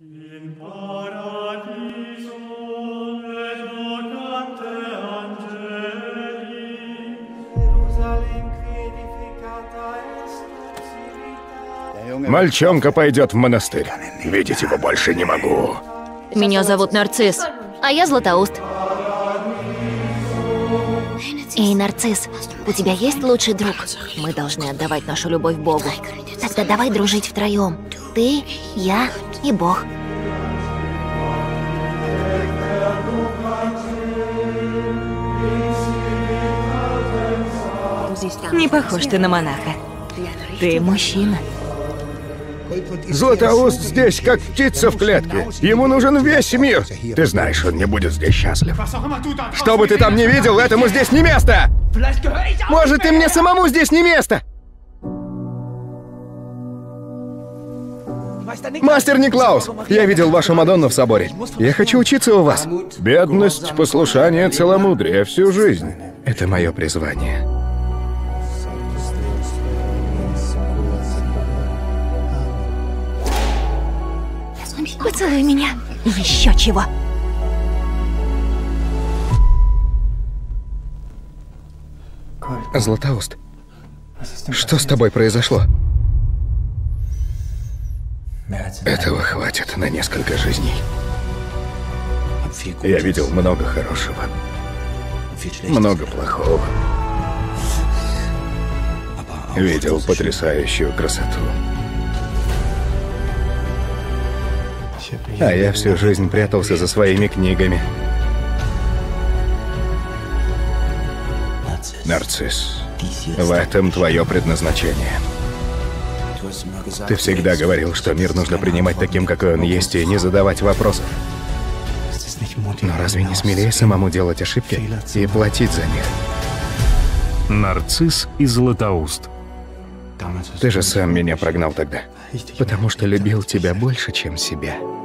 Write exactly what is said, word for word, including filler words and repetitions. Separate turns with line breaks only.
Мальчонка пойдет в монастырь. Видеть его больше не могу.
Меня зовут Нарцисс, а я Златоуст. Эй, Нарцисс, у тебя есть лучший друг? Мы должны отдавать нашу любовь Богу. Тогда давай дружить втроем. Ты, я и Бог.
Не похож ты на монаха. Ты мужчина.
Златоуст здесь как птица в клетке. Ему нужен весь мир. Ты знаешь, он не будет здесь счастлив. Что бы ты там ни видел, этому здесь не место! Может, и мне самому здесь не место? Мастер Никлаус, я видел вашу Мадонну в соборе. Я хочу учиться у вас. Бедность, послушание, целомудрие всю жизнь. Это мое призвание.
Поцелуй меня. Еще чего.
Златоуст, что с тобой произошло? Этого хватит на несколько жизней. Я видел много хорошего, много плохого. Видел потрясающую красоту. А я всю жизнь прятался за своими книгами. Нарцисс, в этом твое предназначение. Ты всегда говорил, что мир нужно принимать таким, какой он есть, и не задавать вопросов. Но разве не смелее самому делать ошибки и платить за них?
Нарцисс и Златоуст.
Ты же сам меня прогнал тогда, потому что любил тебя больше, чем себя.